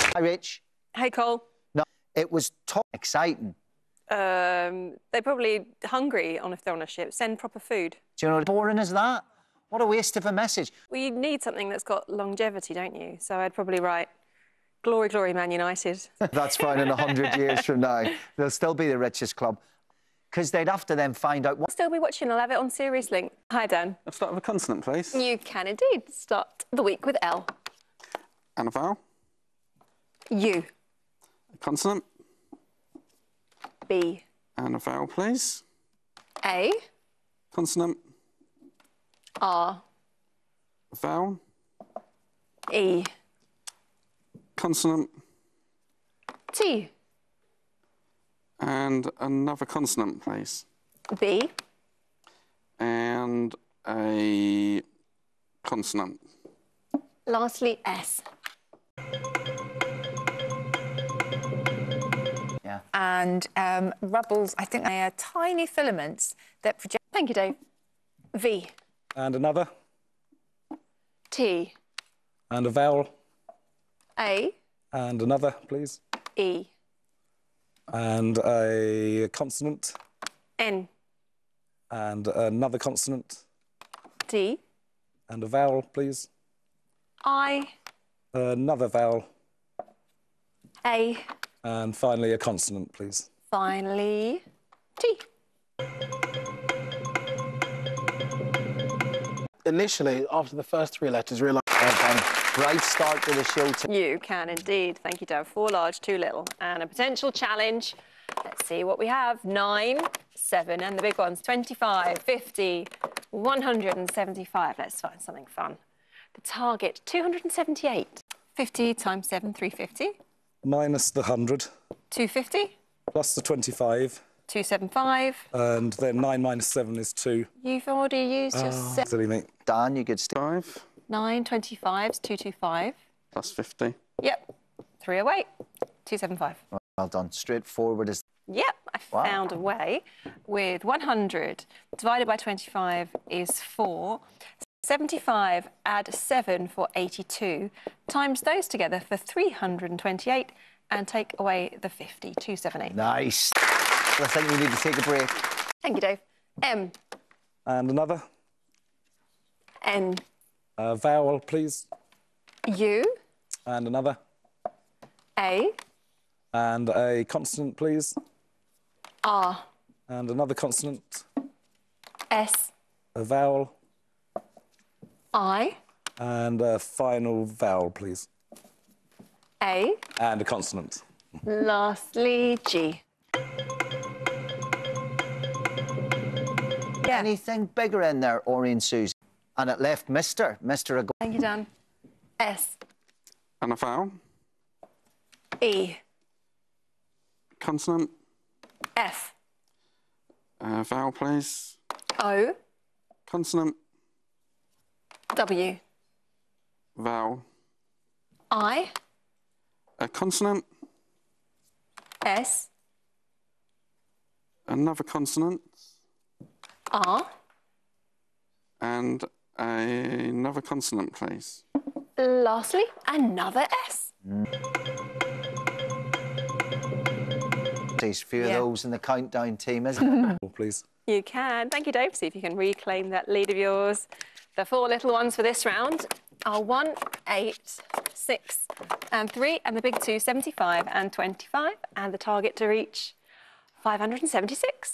Hi, Rich. Hey, Cole. No, it was exciting. They're probably hungry if they're on a ship. Send proper food. Do you know how boring is that? What a waste of a message. Well, you need something that's got longevity, don't you? So I'd probably write, glory, glory, Man United. That's fine in 100 years from now. They'll still be the richest club. Because they'd have to then find out what... Still be watching. I'll have it on Series Link. Hi, Dan. Let's start with a consonant, please. You can indeed. Start the week with L. And a vowel. U. A consonant. B. And a vowel, please. A. Consonant. R. A vowel. E. Consonant. T. And another consonant, please. B. And a consonant. Lastly, S. Yeah. And rubbles, I think they are tiny filaments that project... Thank you, Dave. V. And another. T. And a vowel. A. And another, please. E. And a consonant. N. And another consonant. D. And a vowel, please. I. Another vowel. A. And finally a consonant, please. Finally, T. Initially, after the first three letters, realised... Great start to the show. You can indeed. Thank you, Dave. 4 large, 2 little. And a potential challenge. Let's see what we have. 9, 7, and the big ones. 25, 50, 175. Let's find something fun. The target, 278. 50 times 7, 350. Minus the 100. 250. Plus the 25. 275. And then 9 minus 7 is 2. You've already used your 7. Silly me. Dan, you could stay. 5. 9, 25 is 225. Plus 50. Yep. 308. 275. Well done. Straightforward as... Yep, I found a way. With 100 divided by 25 is 4. 75 add 7 for 82. Times those together for 328 and take away the 50. 278. Nice. I think we need to take a break. Thank you, Dave. M. And another. N. A vowel, please. U. And another. A. And a consonant, please. R. And another consonant. S. A vowel. I. And a final vowel, please. A. And a consonant. Lastly, G. Yeah. Anything bigger in there, Ori and Susie? And it left Mr. a go. Thank you, Dan. S. And a vowel. E. Consonant. F. Vowel, please. O. Consonant. W. Vowel. I. A consonant. S. Another consonant. R. And another consonant, please. Lastly, another S. There's a few of those in the countdown team, isn't it? Please. You can. Thank you, Dave. See if you can reclaim that lead of yours. The 4 little ones for this round are 1, 8, 6, and 3, and the big 2, 75 and 25, and the target to reach 576.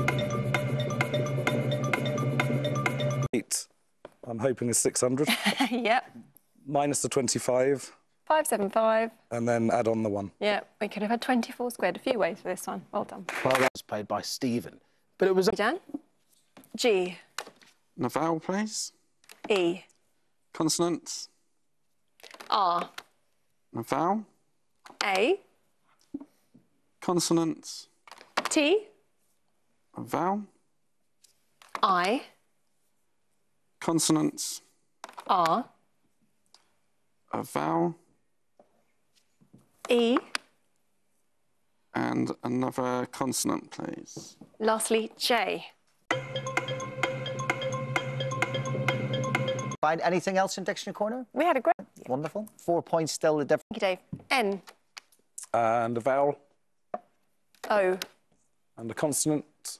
8. I'm hoping is 600. Yep. Minus the 25. 575. And then add on the 1. Yeah, we could have had 24 squared a few ways for this one. Well done. Well, that was played by Stephen. But it was... Dan? G. And a vowel, please. E. Consonants. R. And a vowel. A. Consonants. T. A vowel. I. Consonants. R. A vowel. E. And another consonant, please. Lastly, J. Find anything else in Dictionary Corner? We had a great... Wonderful. 4 points still the difference. Thank you, Dave. N. And a vowel. O. And a consonant.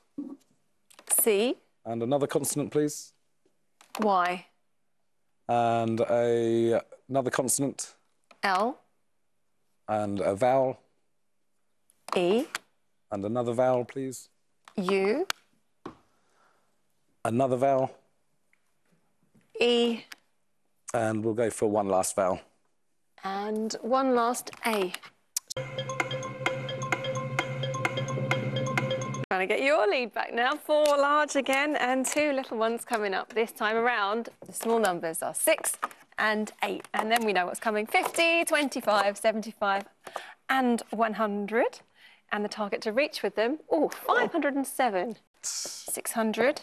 C. And another consonant, please. Y. And another consonant. L. And a vowel. E. And another vowel, please. U. Another vowel. E. And we'll go for one last vowel. And one last A. Trying to get your lead back now. 4 large again and 2 little ones coming up. This time around, the small numbers are 6 and 8. And then we know what's coming. 50, 25, 75 and 100. And the target to reach with them, 507. 600.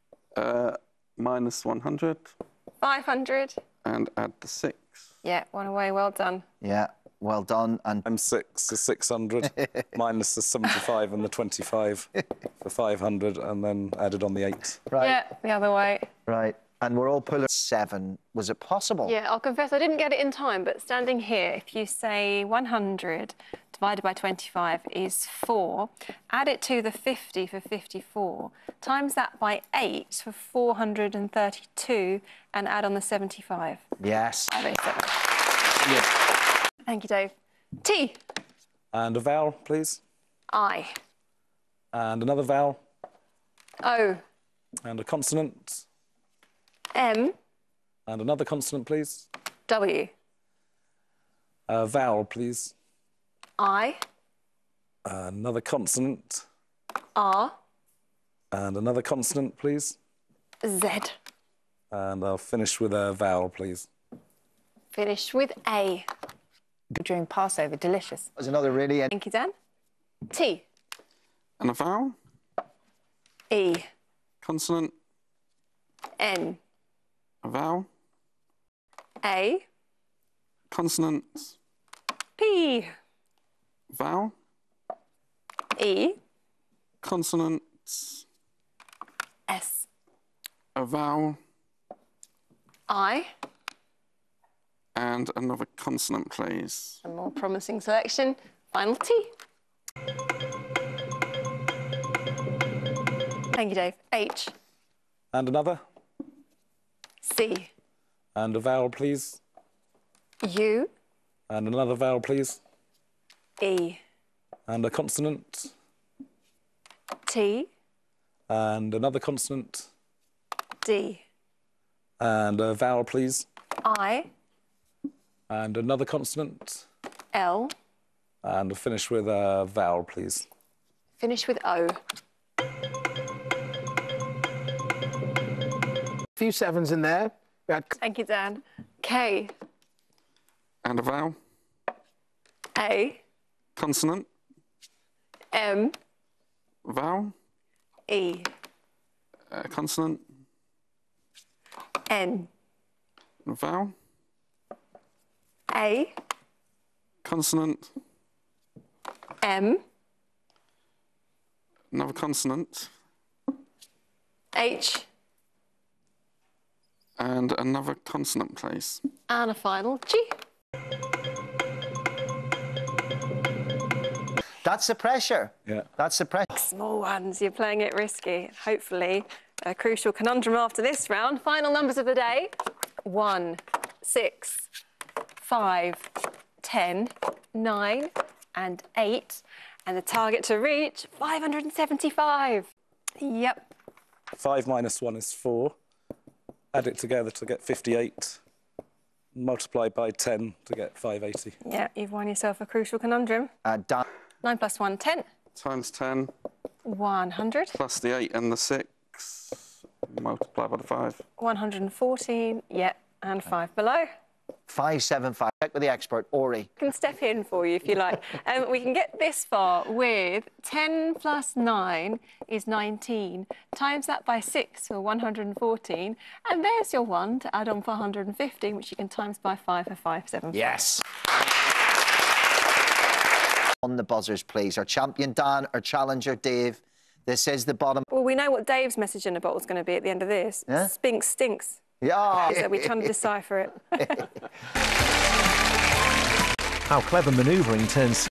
Minus 100. 500. And add the 6. Yeah, one away, well done. Yeah, well done. And I'm 6 is 600, minus the 75 and the 25 for 500, and then added on the 8. right, Yeah, the other way. right. And we're all pulling 7. Was it possible? Yeah, I'll confess I didn't get it in time, but standing here, if you say 100 divided by 25 is 4, add it to the 50 for 54, times that by 8 for 432, and add on the 75. Yes. 587. Yeah. Thank you, Dave. T. And a vowel, please. I. And another vowel. O. And a consonant. M. And another consonant, please. W. A vowel, please. I. Another consonant. R. And another consonant, please. Z. And I'll finish with a vowel, please. Finish with A. During Passover, delicious. That was another really... Thank you, Dan. T. And a vowel. E. Consonant. N. A vowel. A. Consonant. P. Vowel. E. Consonant. S. A vowel. I. And another consonant, please. A more promising selection. Final T. Thank you, Dave. H. And another. C. And a vowel, please. U. And another vowel, please. E. And a consonant. T. And another consonant. D. And a vowel, please. I. And another consonant. L. And we'll finish with a vowel, please. Finish with O. A few 7s in there. We had Thank you, Dan. K. And a vowel. A. Consonant. M. Vowel. E. Consonant. N. Vowel. A. Consonant. M. Another consonant. H. And another consonant, please. And a final G. That's the pressure. Yeah. That's the pressure. Small ones, you're playing it risky. Hopefully, a crucial conundrum after this round. Final numbers of the day. 1, 6, 5, 10, 9, and 8. And the target to reach, 575. Yep. 5 minus 1 is 4. Add it together to get 58. Multiply by 10 to get 580. Yeah, you've won yourself a crucial conundrum. Dan, 9 plus 1, 10. Times 10. 100. Plus the 8 and the 6. Multiply by the 5. 114. Yeah, and 5 below. 575. Check with the expert, Ori. I can step in for you if you like. We can get this far with 10 plus 9 is 19. Times that by 6 for 114. And there's your 1 to add on for 115, which you can times by 5 for 575. Yes. On the buzzers, please. Our champion, Dan. Our challenger, Dave. This is the bottom. Well, we know what Dave's message in the bottle is going to be at the end of this. Yeah? Spinks stinks. Yeah. So we're trying to decipher it. how clever manoeuvring turns